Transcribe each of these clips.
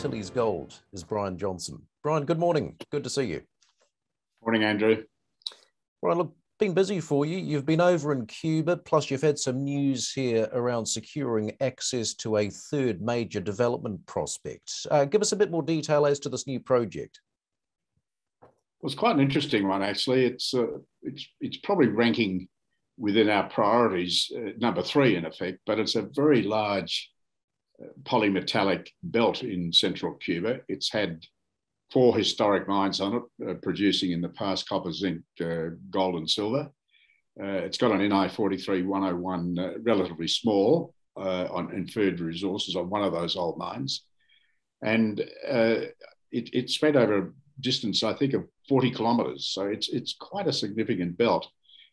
Antilles Gold is Brian Johnson. Brian, good morning. Good to see you. Morning, Andrew. Brian, look, been busy for you. You've been over in Cuba, plus you've had some news here around securing access to a third major development prospect. Give us a bit more detail as to this new project. Well, it's quite an interesting one, actually. It's probably ranking within our priorities, number 3 in effect, but it's a very large polymetallic belt in central Cuba. It's had 4 historic mines on it, producing in the past copper, zinc, gold and silver. It's got an NI 43-101, relatively small on inferred resources on one of those old mines. And it spread over a distance, I think, of 40 kilometres. So it's quite a significant belt.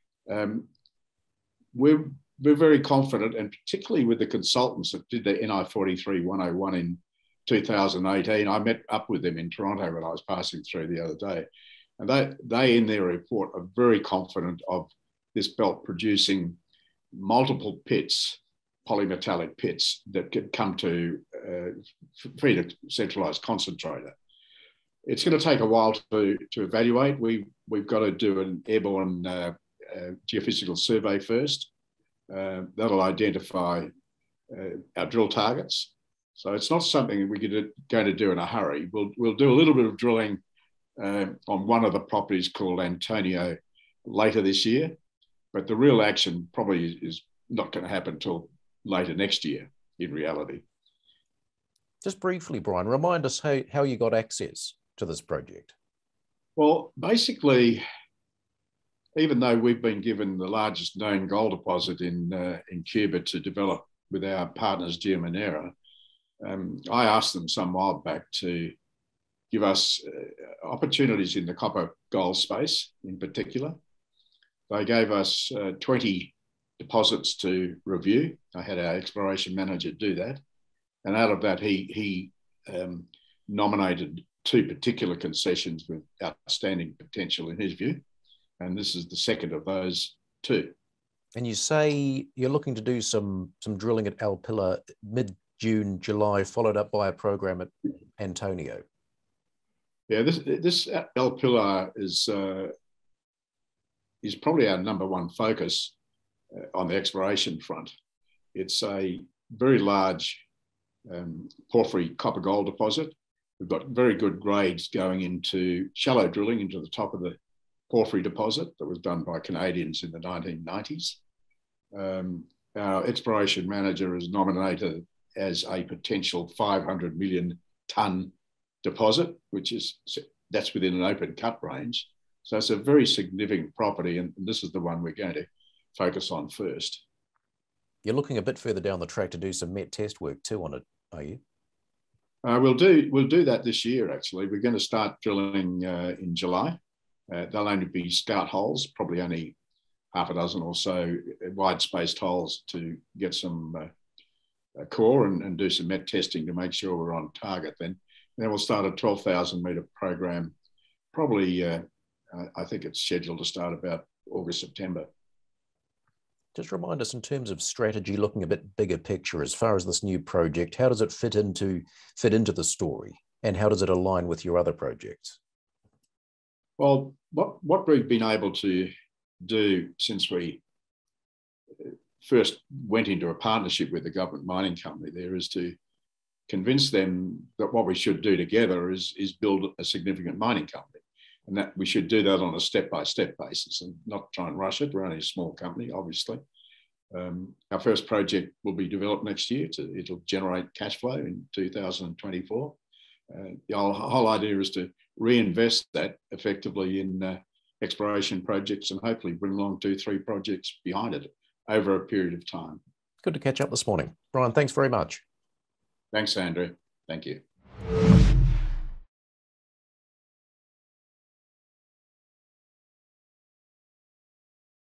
We're very confident, and particularly with the consultants that did the NI 43-101 in 2018, I met up with them in Toronto when I was passing through the other day. And they in their report are very confident of this belt producing multiple pits, polymetallic pits that could come to feed a centralised concentrator. It's going to take a while to evaluate. We've got to do an airborne geophysical survey first. That'll identify our drill targets. So it's not something we're going to do in a hurry. We'll do a little bit of drilling on one of the properties called Antonio later this year, but the real action probably is not going to happen until later next year in reality. Just briefly, Brian, remind us how you got access to this project. Well, basically, even though we've been given the largest known gold deposit in Cuba to develop with our partners GeoMinera, I asked them some while back to give us opportunities in the copper gold space in particular. They gave us 20 deposits to review. I had our exploration manager do that. And out of that, he nominated 2 particular concessions with outstanding potential in his view. And this is the second of those 2. And you say you're looking to do some drilling at El Pilar mid-June, July, followed up by a program at Antonio. Yeah, this El Pilar is probably our number 1 focus on the exploration front. It's a very large porphyry copper gold deposit. We've got very good grades going into shallow drilling into the top of the porphyry deposit that was done by Canadians in the 1990s. Our exploration manager is nominated as a potential 500 million tonne deposit, that's within an open cut range. So it's a very significant property, and this is the one we're going to focus on first. You're looking a bit further down the track to do some met test work too on it, are you? We'll do that this year, actually. We're going to start drilling in July. They'll only be scout holes, probably only half a dozen or so wide-spaced holes to get some core and do some met testing to make sure we're on target. Then we'll start a 12,000 metre program. Probably, I think it's scheduled to start about August, September. Just remind us in terms of strategy, looking a bit bigger picture as far as this new project, how does it fit into the story, and how does it align with your other projects? Well, what we've been able to do since we first went into a partnership with the government mining company there is to convince them that what we should do together is build a significant mining company, and that we should do that on a step-by-step basis and not try and rush it. We're only a small company, obviously. Our first project will be developed next year. It'll generate cash flow in 2024. The whole idea is to reinvest that effectively in exploration projects and hopefully bring along 2-3 projects behind it over a period of time. Good to catch up this morning. Brian, thanks very much. Thanks, Andrew. Thank you.